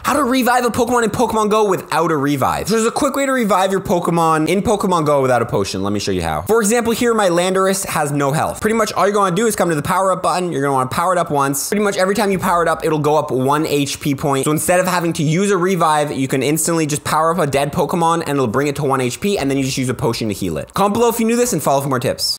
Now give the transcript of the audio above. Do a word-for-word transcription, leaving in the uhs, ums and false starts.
how to revive a Pokemon in Pokemon Go without a revive. So there's a quick way to revive your Pokemon in Pokemon Go without a potion. Let me show you how. For example, here my Landorus has no health. Pretty much all you're gonna do is come to the power up button. You're gonna wanna power it up once. Pretty much every time you power it up, it'll go up one H P point. So instead of having to use a revive, you can instantly just power up a dead Pokemon and it'll bring it to one H P, and then you just use a potion to heal it. Comment below if you knew this and follow for more tips.